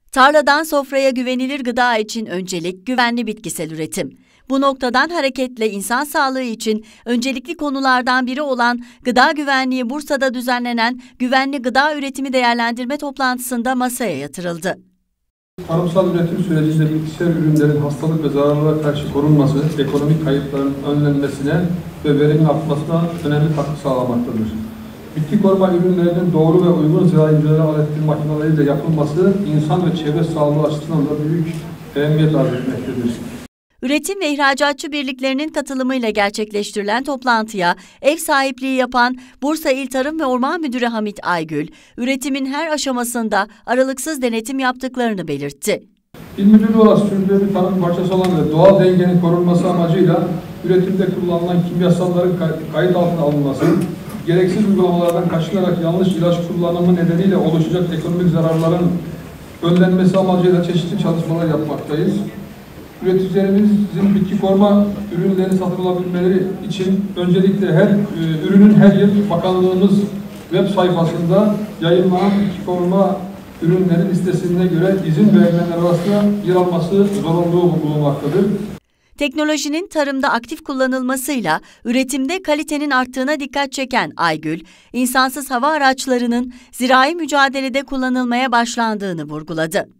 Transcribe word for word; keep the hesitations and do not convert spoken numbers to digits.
Tarladan sofraya güvenilir gıda için öncelik güvenli bitkisel üretim. Bu noktadan hareketle insan sağlığı için öncelikli konulardan biri olan gıda güvenliği Bursa'da düzenlenen güvenli gıda üretimi değerlendirme toplantısında masaya yatırıldı. Tarımsal üretim sürecinde bitkisel ürünlerin hastalık ve zararlara karşı korunması, ekonomik kayıpların önlenmesine ve verimin artmasına önemli katkı sağlamaktadır. Bitki koruma ürünlerinin doğru ve uygun zirai mücadele aletleri makineleriyle yapılması insan ve çevre sağlığı açısından da büyük ehemmiyet arz etmektedir. Üretim ve ihracatçı birliklerinin katılımıyla gerçekleştirilen toplantıya ev sahipliği yapan Bursa İl Tarım ve Orman Müdürü Hamit Aygül, üretimin her aşamasında aralıksız denetim yaptıklarını belirtti. İl Müdürlüğü olarak sürdürülebilir tarım parçası olan ve doğal dengenin korunması amacıyla üretimde kullanılan kimyasalların kayıt altına alınması, gereksiz uygulamalardan kaçınarak yanlış ilaç kullanımı nedeniyle oluşacak ekonomik zararların önlenmesi amacıyla çeşitli çalışmalar yapmaktayız. Üreticilerimizin bitki koruma ürünlerini satın alabilmeleri için öncelikle her e, ürünün her yıl bakanlığımız web sayfasında yayınlanan bitki koruma ürünleri listesine göre izin verilenler arasında yer alması zorunluluğu bulunmaktadır. Teknolojinin tarımda aktif kullanılmasıyla üretimde kalitenin arttığına dikkat çeken Aygül, insansız hava araçlarının zirai mücadelede kullanılmaya başlandığını vurguladı.